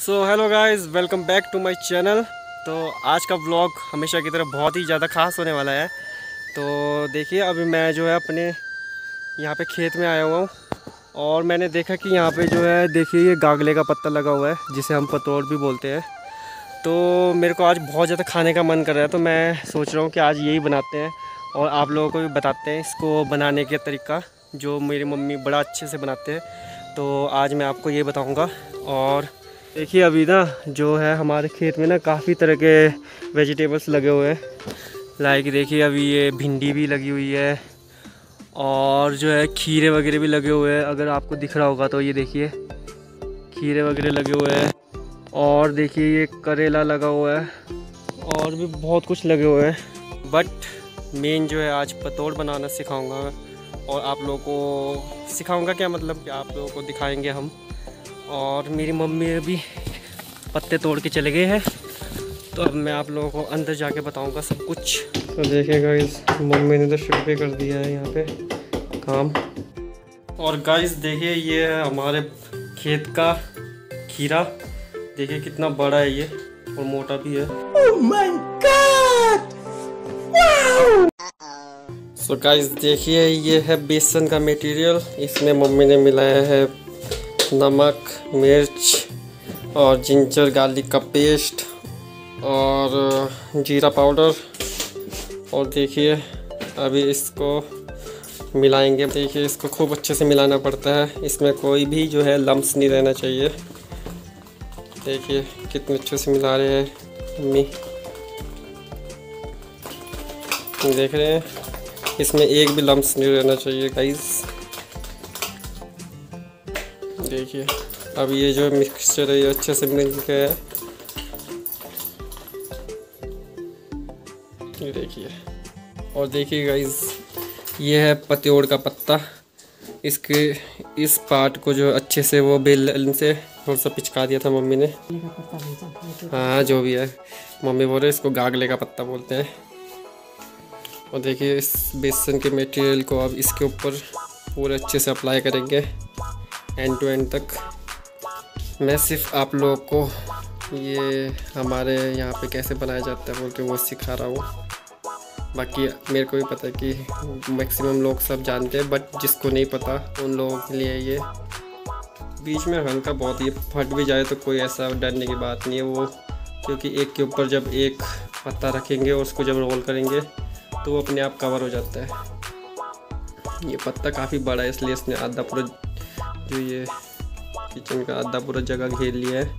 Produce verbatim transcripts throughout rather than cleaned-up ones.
So hello guys, welcome back to my channel. तो आज का व्लॉग हमेशा की तरह बहुत ही ज़्यादा ख़ास होने वाला है। तो देखिए, अभी मैं जो है अपने यहाँ पे खेत में आया हुआ हूँ और मैंने देखा कि यहाँ पे जो है, देखिए ये गागले का पत्ता लगा हुआ है जिसे हम पतोड़ भी बोलते हैं। तो मेरे को आज बहुत ज़्यादा खाने का मन कर रहा है, तो मैं सोच रहा हूँ कि आज यही बनाते हैं और आप लोगों को भी बताते हैं इसको बनाने का तरीका, जो मेरी मम्मी बड़ा अच्छे से बनाते हैं। तो आज मैं आपको ये बताऊँगा। और देखिए अभी ना जो है हमारे खेत में ना काफ़ी तरह के वेजिटेबल्स लगे हुए हैं। लाइक देखिए अभी ये भिंडी भी लगी हुई है और जो है खीरे वगैरह भी लगे हुए हैं। अगर आपको दिख रहा होगा तो ये देखिए खीरे वगैरह लगे हुए हैं। और देखिए ये करेला लगा हुआ है और भी बहुत कुछ लगे हुए हैं। बट मेन जो है आज पतोड़ बनाना सिखाऊंगा और आप लोगों को सिखाऊंगा, क्या मतलब कि आप लोगों को दिखाएंगे हम। और मेरी मम्मी अभी पत्ते तोड़ के चले गए हैं, तो अब मैं आप लोगों को अंदर जाके बताऊंगा सब कुछ। तो देखिएगा इस मम्मी ने तो शुरू भी कर दिया है यहाँ पे काम। और गाइस देखिए ये है हमारे खेत का खीरा। देखिए कितना बड़ा है ये और मोटा भी है। oh my God! wow! So guys देखिए ये है बेसन का मटेरियल। इसमें मम्मी ने मिलाया है नमक, मिर्च और जिंजर गार्लिक का पेस्ट और जीरा पाउडर। और देखिए अभी इसको मिलाएंगे। देखिए इसको खूब अच्छे से मिलाना पड़ता है, इसमें कोई भी जो है लम्स नहीं रहना चाहिए। देखिए कितने अच्छे से मिला रहे हैं मम्मी, देख रहे हैं, इसमें एक भी लम्स नहीं रहना चाहिए गाइस। देखिए अब ये जो मिक्सचर है ये अच्छे से मिल गया है। ये देखिए, और देखिए गाइस ये है पतोड़ का पत्ता। इसके इस पार्ट को जो अच्छे से वो बेलन से थोड़ा सा पिचका दिया था मम्मी ने। हाँ जो भी है, मम्मी बोल रहे इसको गागले का पत्ता बोलते हैं। और देखिए इस बेसन के मटेरियल को अब इसके ऊपर पूरे अच्छे से अप्लाई करेंगे एंड टू एंड तक। मैं सिर्फ आप लोगों को ये हमारे यहाँ पे कैसे बनाया जाता है बोल के वो सिखा रहा हूँ। बाकी मेरे को भी पता है कि मैक्सिमम लोग सब जानते हैं, बट जिसको नहीं पता उन लोगों के लिए ये बीच में हल्का बहुत ये फट भी जाए तो कोई ऐसा डरने की बात नहीं है वो, क्योंकि एक के ऊपर जब एक पत्ता रखेंगे और उसको जब रोल करेंगे तो वो अपने आप कवर हो जाता है। ये पत्ता काफ़ी बड़ा है इसलिए इसने आधा पूरा जो ये किचन का आधा पूरा जगह घेर लिया है।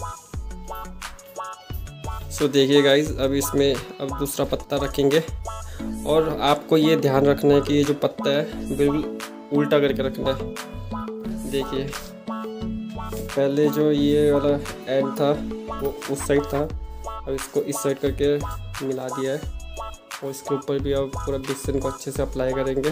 सो देखिए गाइस अब इसमें अब दूसरा पत्ता रखेंगे और आपको ये ध्यान रखना है कि ये जो पत्ता है बिल्कुल उल्टा करके रखना है। देखिए पहले जो ये वाला एंड था वो उस साइड था, अब इसको इस साइड करके मिला दिया है और इसके ऊपर भी अब पूरा बेसन को अच्छे से अप्लाई करेंगे।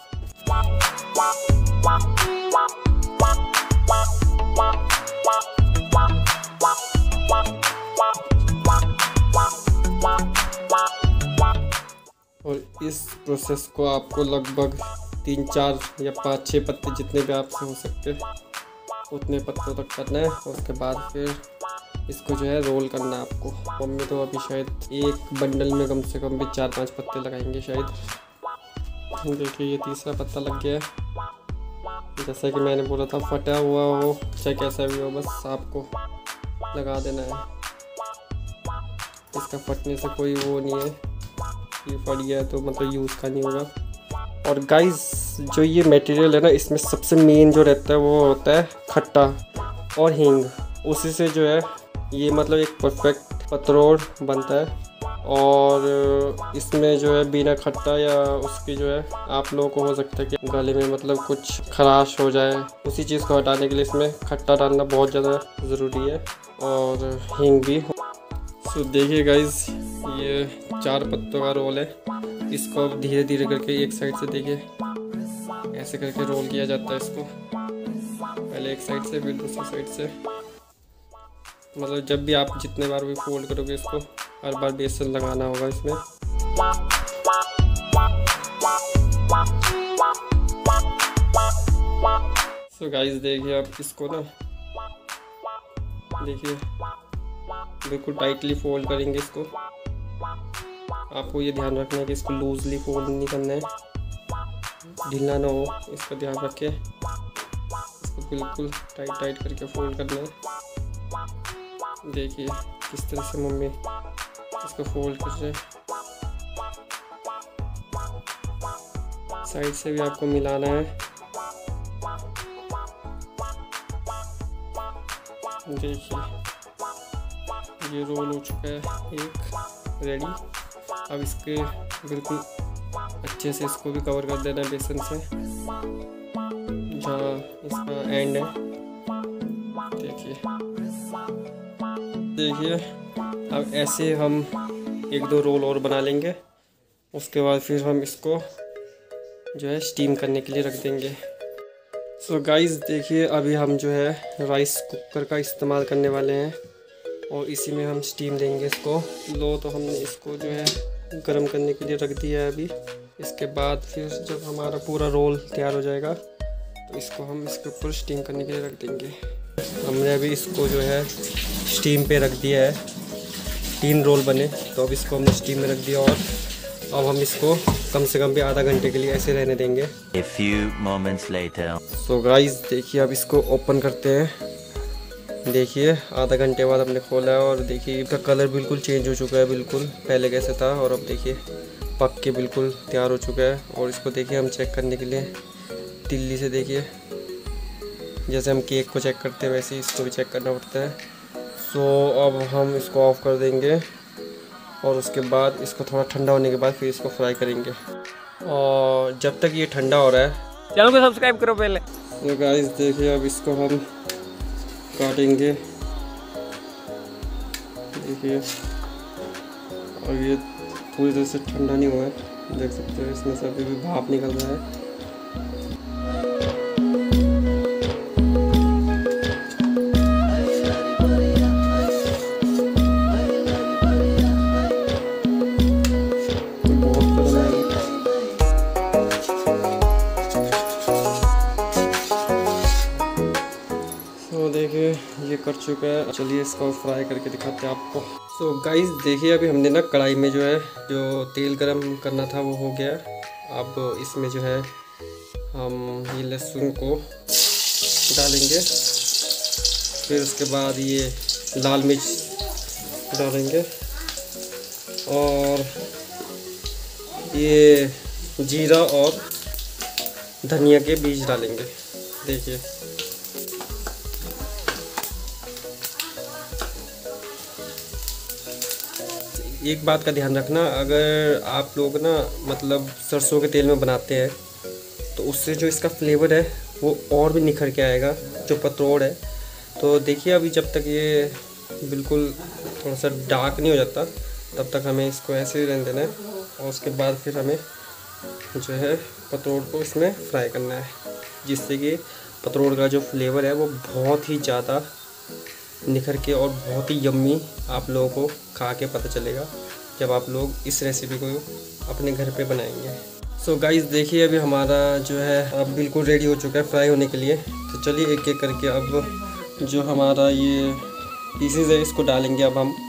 और इस प्रोसेस को आपको लगभग तीन चार या पाँच छः पत्ते जितने भी आपसे हो सकते उतने पत्तों तक करना है। और उसके बाद फिर इसको जो है रोल करना है आपको। मम्मी तो अभी शायद एक बंडल में कम से कम भी चार पांच पत्ते लगाएंगे शायद। देखिए ये तीसरा पत्ता लग गया है। जैसा कि मैंने बोला था फटा हुआ हो चाहे कैसा भी हो, बस आपको लगा देना है। इसका फटने से कोई वो नहीं है, ये फट गया तो मतलब यूज़ का नहीं होगा। और गाइस जो ये मटेरियल है ना, इसमें सबसे मेन जो रहता है वो होता है खट्टा और हींग। उसी से जो है ये मतलब एक परफेक्ट पतोड़ बनता है। और इसमें जो है बिना खट्टा या उसकी जो है आप लोगों को हो सकता है कि गले में मतलब कुछ खराश हो जाए, उसी चीज़ को हटाने के लिए इसमें खट्टा डालना बहुत ज़्यादा ज़रूरी है और हींग भी। सो देखिए गाइस ये चार पत्तों का रोल है। इसको अब धीरे धीरे करके एक साइड से देखिए ऐसे करके रोल किया जाता है इसको, पहले एक साइड से फिर दूसरी साइड से। मतलब जब भी आप जितने बार भी फोल्ड करोगे इसको हर बार बेसन लगाना होगा इसमें। सो गाइस देखिए अब इसको ना देखिए बिल्कुल टाइटली फोल्ड करेंगे इसको। आपको ये ध्यान रखना है कि इसको लूजली फोल्ड नहीं करना है, ढीला ना हो, इसका ध्यान रखें। इसको बिल्कुल टाइट टाइट करके फोल्ड करना है। देखिए किस तरह से मम्मी इसको फोल्ड कर रहे हैं। साइड से भी आपको मिलाना है। देखिए ये रोल हो चुका है एक रेडी। अब इसके बिल्कुल अच्छे से इसको भी कवर कर देना है बेसन से, जहाँ इसका एंड है। देखिए देखिए अब ऐसे हम एक दो रोल और बना लेंगे। उसके बाद फिर हम इसको जो है स्टीम करने के लिए रख देंगे। सो गाइस देखिए अभी हम जो है राइस कुकर का इस्तेमाल करने वाले हैं और इसी में हम स्टीम देंगे इसको। लो तो हमने इसको जो है गरम करने के लिए रख दिया है अभी। इसके बाद फिर जब हमारा पूरा रोल तैयार हो जाएगा तो इसको हम इसके ऊपर स्टीम करने के लिए रख देंगे। हमने अभी इसको जो है स्टीम पे रख दिया है, तीन रोल बने तो अब इसको हमने स्टीम में रख दिया और अब हम इसको कम से कम भी आधा घंटे के लिए ऐसे रहने देंगे। A few moments later. So guys देखिए अब इसको ओपन करते हैं। देखिए आधा घंटे बाद हमने खोला है और देखिए इसका कलर बिल्कुल चेंज हो चुका है, बिल्कुल पहले कैसे था और अब देखिए पक के बिल्कुल तैयार हो चुका है। और इसको देखिए हम चेक करने के लिए तिल्ली से देखिए, जैसे हम केक को चेक करते हैं वैसे ही इसको भी चेक करना पड़ता है। सो अब हम इसको ऑफ़ कर देंगे और उसके बाद इसको थोड़ा ठंडा होने के बाद फिर इसको फ्राई करेंगे। और जब तक ये ठंडा हो रहा है चैनल को सब्सक्राइब करो पहले। तो गाइस देखिए अब इसको हम काटेंगे। देखिए और ये पूरी तरह से ठंडा नहीं हुआ है, देख सकते हो इसमें से अभी भी भाप निकल रहा है। देखिए ये कर चुका है, चलिए इसको फ्राई करके दिखाते हैं आपको। सो so गाइस देखिए अभी हमने ना कढ़ाई में जो है जो तेल गरम करना था वो हो गया। अब इसमें जो है हम ये लहसुन को डालेंगे, फिर उसके बाद ये लाल मिर्च डालेंगे और ये जीरा और धनिया के बीज डालेंगे। देखिए एक बात का ध्यान रखना, अगर आप लोग ना मतलब सरसों के तेल में बनाते हैं तो उससे जो इसका फ्लेवर है वो और भी निखर के आएगा, जो पतरोड़ है। तो देखिए अभी जब तक ये बिल्कुल थोड़ा सा डार्क नहीं हो जाता तब तक हमें इसको ऐसे ही रहने देना है और उसके बाद फिर हमें जो है पतरोड़ को इसमें फ्राई करना है, जिससे कि पतरोड़ का जो फ्लेवर है वो बहुत ही ज़्यादा निखर के और बहुत ही यम्मी आप लोगों को खा के पता चलेगा जब आप लोग इस रेसिपी को अपने घर पे बनाएंगे। सो so गाइस देखिए अभी हमारा जो है अब बिल्कुल रेडी हो चुका है फ्राई होने के लिए। तो चलिए एक एक करके अब जो हमारा ये पीसेस है इसको डालेंगे अब हम।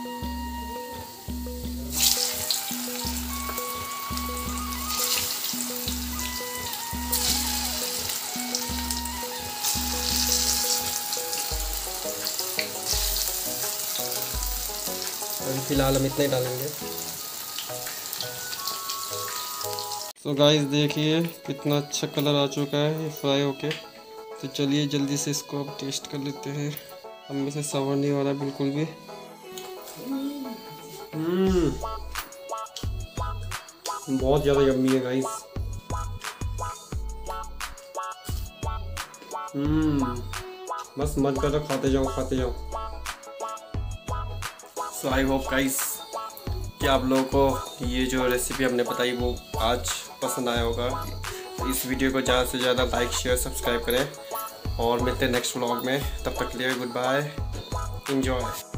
अभी फ़िलहाल हम इतना ही डालेंगे। तो गाइस देखिए कितना अच्छा कलर आ चुका है ये फ्राई होके। तो चलिए जल्दी से इसको अब टेस्ट कर लेते हैं। हम में से सवर नहीं हो रहा बिल्कुल भी। हम्म बहुत ज़्यादा यम्मी है गाइस। हम्म बस मन कर रहा खाते जाओ खाते जाओ। सो आई होप गाइस कि आप लोगों को ये जो रेसिपी हमने बताई वो आज पसंद आया होगा। तो इस वीडियो को ज़्यादा से ज़्यादा लाइक शेयर सब्सक्राइब करें और मिलते हैं नेक्स्ट व्लॉग में। तब तक के लिए गुड बाय, एंजॉय।